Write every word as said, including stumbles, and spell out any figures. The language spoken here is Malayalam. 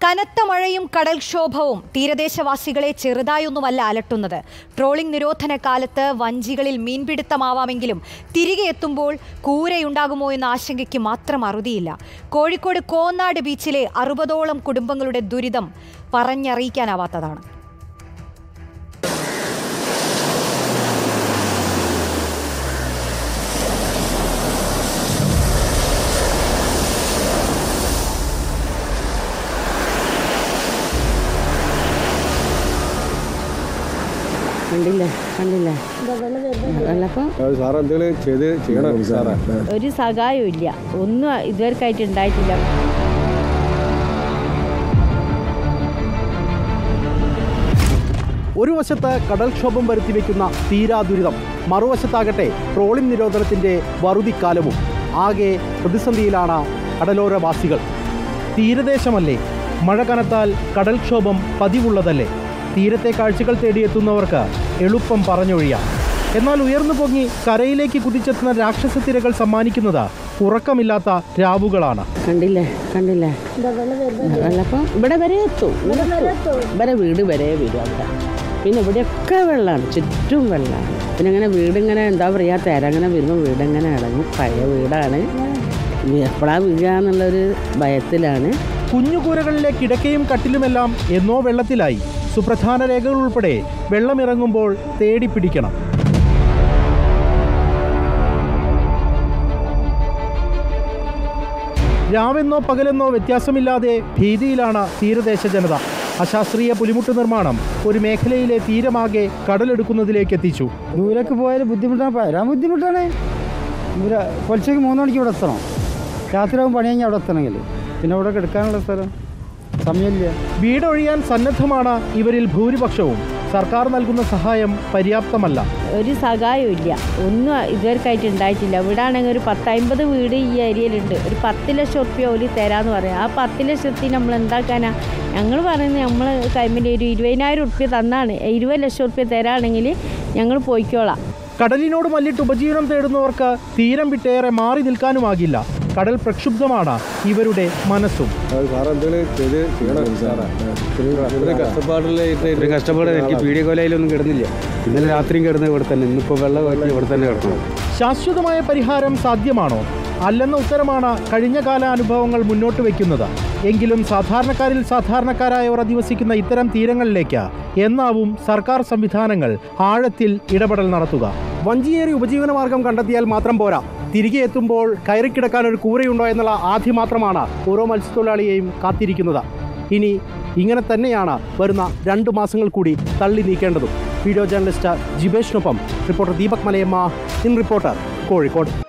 കനത്ത മഴയും കടൽക്ഷോഭവും തീരദേശവാസികളെ ചെറുതായൊന്നുമല്ല അലട്ടുന്നത്. ട്രോളിംഗ് നിരോധന കാലത്ത് വഞ്ചികളിൽ മീൻപിടുത്തമാവാമെങ്കിലും തിരികെ എത്തുമ്പോൾ കൂരയുണ്ടാകുമോ എന്ന ആശങ്കയ്ക്ക് മാത്രം അറുതിയില്ല. കോഴിക്കോട് കോന്നാട് ബീച്ചിലെ അറുപതോളം കുടുംബങ്ങളുടെ ദുരിതം പറഞ്ഞറിയിക്കാനാവാത്തതാണ്. ഒരു സഹായവും ഇല്ല, ഒന്നും ഇതുവരെയായിട്ട് ഉണ്ടായിട്ടില്ല. ഒരു വശത്ത് കടൽക്ഷോഭം വരുത്തിവെക്കുന്ന തീരാ ദുരിതം, മറുവശത്താകട്ടെ ട്രോളിംഗ് നിരോധനത്തിൻ്റെ വറുതിക്കാലവും. ആകെ പ്രതിസന്ധിയിലാണ് കടലോരവാസികൾ. തീരദേശമല്ലേ, മഴ കനത്താൽ കടൽക്ഷോഭം പതിവുള്ളതല്ലേ. തീരത്തെ കാഴ്ചകൾ തേടിയെത്തുന്നവർക്ക് എളുപ്പം പറഞ്ഞൊഴിയാം. എന്നാൽ ഉയർന്നു പൊങ്ങി കരയിലേക്ക് കുതിച്ചെത്തുന്ന രാക്ഷസ തിരകൾ സമ്മാനിക്കുന്നത് ഉറക്കമില്ലാത്ത രാവുകളാണ്. കണ്ടില്ലേ കണ്ടില്ലേ വെള്ളപ്പം ഇവിടെ വരെ എത്തും, ഇവിടെ വീട് വരെ വരും അവിടെ. പിന്നെ ഇവിടെയൊക്കെ വെള്ളമാണ്, ചുറ്റും വെള്ളമാണ്. പിന്നെ ഇങ്ങനെ വീടിങ്ങനെ എന്താ പറയുക, തേരങ്ങനെ വരുമ്പോൾ വീടിങ്ങനെ ഇടങ്ങും. പഴയ വീടാണ്, എപ്പോഴാ വീഴുക എന്നുള്ളൊരു ഭയത്തിലാണ്. കുഞ്ഞുകൂരകളിലെ കിടക്കയും കട്ടിലുമെല്ലാം എന്നോ വെള്ളത്തിലായി. സുപ്രധാന രേഖകൾ ഉൾപ്പെടെ വെള്ളമിറങ്ങുമ്പോൾ തേടിപ്പിടിക്കണം. രാവെന്നോ പകലെന്നോ വ്യത്യാസമില്ലാതെ ഭീതിയിലാണ് തീരദേശ ജനത. അശാസ്ത്രീയ പുലിമുട്ട് നിർമ്മാണം ഒരു മേഖലയിലെ തീരമാകെ കടലെടുക്കുന്നതിലേക്ക് എത്തിച്ചു. ദൂരേക്ക് പോയാൽ ബുദ്ധിമുട്ടാണ്, വരാൻ ബുദ്ധിമുട്ടാണ്. പൊലച്ചയ്ക്ക് മൂന്ന് മണിക്ക് ഇവിടെ എത്തണം, രാത്രിയാകും പണി കഴിഞ്ഞാൽ അവിടെ എത്തണമെങ്കിൽ. പിന്നെ ഇവിടെ എടുക്കാനുള്ള സ്ഥലം സമയമില്ല. വീടൊഴിയാൻ സന്നദ്ധമാണ് ഇവരിൽ ഭൂരിപക്ഷവും. സർക്കാർ നൽകുന്ന സഹായം പര്യാപ്തമല്ല. ഒരു സഹായവും ഇല്ല, ഒന്നും ഇതുവരെയായിട്ട് ഉണ്ടായിട്ടില്ല. ഇവിടെ ആണെങ്കിൽ ഒരു പത്തമ്പത് വീട് ഈ ഏരിയയിലുണ്ട്. ഒരു പത്ത് ലക്ഷം ഉറുപ്പ്യ ഓല് തരാമെന്ന് പറയാം. ആ പത്ത് ലക്ഷത്തിന് നമ്മൾ എന്താക്കാനാ? ഞങ്ങൾ പറയുന്നത് നമ്മൾ കൈമിൽ ഒരു ഇരുപതിനായിരം ഉറുപ്പ്യ തന്നാണ്, ഇരുപത് ലക്ഷം ഉറുപ്പ്യ തരാണെങ്കിൽ ഞങ്ങൾ പോയിക്കോളാം. കടലിനോട് മല്ലിട്ട് ഉപജീവനം തേടുന്നവർക്ക് തീരം വിട്ടേറെ മാറി നിൽക്കാനുമാകില്ല. കടൽ പ്രക്ഷുബ്ധമാണ് ഇവരുടെ മനസ്സും. കഷ്ടപ്പാട് എനിക്ക് പീഡിയ കൊലയിലൊന്നും കിടന്നില്ല. ഇന്നലെ രാത്രിയും കിടന്നത് ഇവിടെ തന്നെ, ഇന്നിപ്പോൾ വെള്ളം ഇവിടെ തന്നെ കിടക്കണം. ശാശ്വതമായ പരിഹാരം സാധ്യമാണോ? അല്ലെന്ന ഉത്തരമാണ് കഴിഞ്ഞ കാല അനുഭവങ്ങൾ മുന്നോട്ട് വയ്ക്കുന്നത്. എങ്കിലും സാധാരണക്കാരിൽ സാധാരണക്കാരായവർ അധിവസിക്കുന്ന ഇത്തരം തീരങ്ങളിലേക്ക് എന്നാവും സർക്കാർ സംവിധാനങ്ങൾ ആഴത്തിൽ ഇടപെടൽ നടത്തുക. വഞ്ചിയേറി ഉപജീവനമാർഗം കണ്ടെത്തിയാൽ മാത്രം പോരാ, തിരികെ എത്തുമ്പോൾ കയറിക്കിടക്കാൻ ഒരു കൂരയുണ്ടോ എന്നുള്ള ആദ്യം മാത്രമാണ് ഓരോ മത്സ്യത്തൊഴിലാളിയെയും കാത്തിരിക്കുന്നത്. ഇനി ഇങ്ങനെ തന്നെയാണ് വരുന്ന രണ്ട് മാസങ്ങൾ കൂടി തള്ളി നീക്കേണ്ടതും. വീഡിയോ ജേർണലിസ്റ്റ് ജിബേഷിനൊപ്പം reporter Deepak Malayamma, in reporter, Kozhikode.